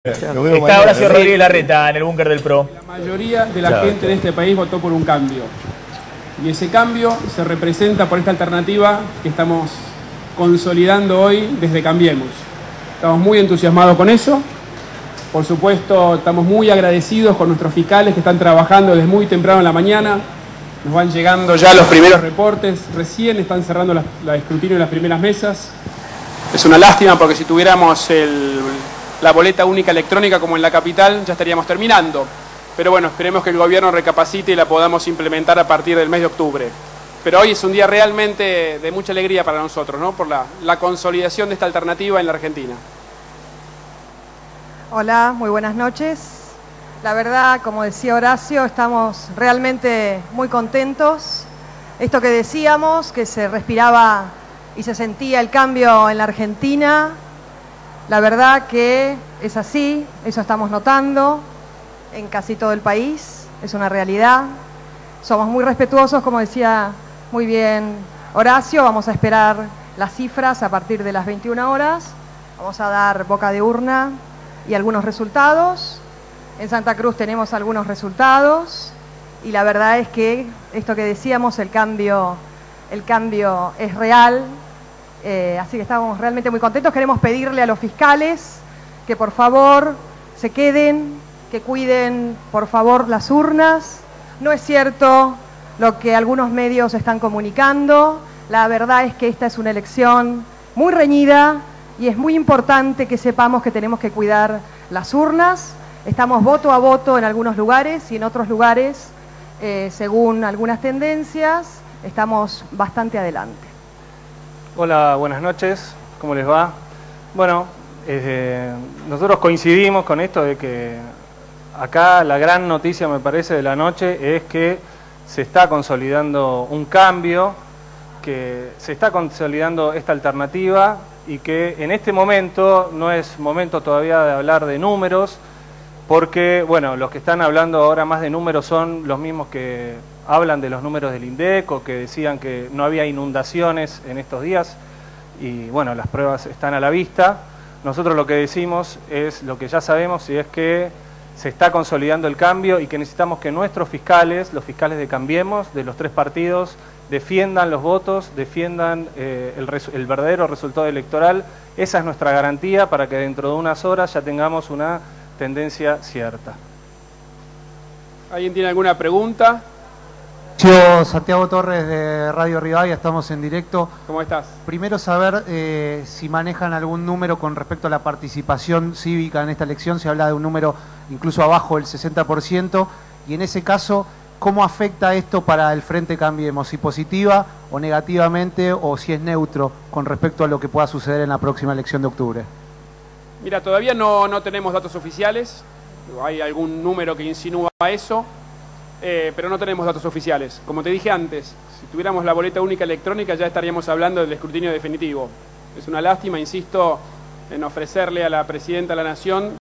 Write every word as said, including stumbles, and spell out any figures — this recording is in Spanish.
Está Horacio Rodríguez Larreta en el búnker del P R O. La mayoría de la gente de este país votó por un cambio. Y ese cambio se representa por esta alternativa que estamos consolidando hoy desde Cambiemos. Estamos muy entusiasmados con eso. Por supuesto, estamos muy agradecidos con nuestros fiscales que están trabajando desde muy temprano en la mañana. Nos van llegando ya los primeros reportes. Recién están cerrando la, la escrutinio en las primeras mesas. Es una lástima porque si tuviéramos el, la boleta única electrónica como en la capital, ya estaríamos terminando. Pero bueno, esperemos que el gobierno recapacite y la podamos implementar a partir del mes de octubre. Pero hoy es un día realmente de mucha alegría para nosotros, ¿no? Por la, la consolidación de esta alternativa en la Argentina. Hola, muy buenas noches. La verdad, como decía Horacio, estamos realmente muy contentos. Esto que decíamos, que se respiraba y se sentía el cambio en la Argentina, la verdad que es así, eso estamos notando en casi todo el país, es una realidad. Somos muy respetuosos, como decía muy bien Horacio, vamos a esperar las cifras a partir de las veintiuna horas, vamos a dar boca de urna y algunos resultados. En Santa Cruz tenemos algunos resultados y la verdad es que esto que decíamos, el cambio, el cambio es real, eh, así que estamos realmente muy contentos. Queremos pedirle a los fiscales que por favor se queden, que cuiden por favor las urnas. No es cierto lo que algunos medios están comunicando, la verdad es que esta es una elección muy reñida y es muy importante que sepamos que tenemos que cuidar las urnas. Estamos voto a voto en algunos lugares y en otros lugares, eh, según algunas tendencias, estamos bastante adelante. Hola, buenas noches, ¿cómo les va? Bueno, eh, nosotros coincidimos con esto de que acá la gran noticia, me parece, de la noche es que se está consolidando un cambio, que se está consolidando esta alternativa y que en este momento no es momento todavía de hablar de números, porque, bueno, los que están hablando ahora más de números son los mismos que hablan de los números del INDEC o que decían que no había inundaciones en estos días y, bueno, las pruebas están a la vista. Nosotros lo que decimos es lo que ya sabemos y es que se está consolidando el cambio y que necesitamos que nuestros fiscales, los fiscales de Cambiemos, de los tres partidos, defiendan los votos, defiendan eh, el, el verdadero resultado electoral. Esa es nuestra garantía para que dentro de unas horas ya tengamos una tendencia cierta. ¿Alguien tiene alguna pregunta? Yo, Santiago Torres de Radio Rivadavia, estamos en directo. ¿Cómo estás? Primero saber eh, si manejan algún número con respecto a la participación cívica en esta elección. Se habla de un número incluso abajo del sesenta por ciento y en ese caso, ¿cómo afecta esto para el Frente Cambiemos? Si positiva o negativamente o si es neutro con respecto a lo que pueda suceder en la próxima elección de octubre. Mira, todavía no, no tenemos datos oficiales, hay algún número que insinúa eso, eh, pero no tenemos datos oficiales. Como te dije antes, si tuviéramos la boleta única electrónica ya estaríamos hablando del escrutinio definitivo. Es una lástima, insisto, en ofrecerle a la Presidenta de la Nación